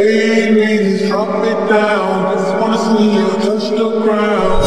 Hey, ladies, drop it down. Just wanna see you touch the ground.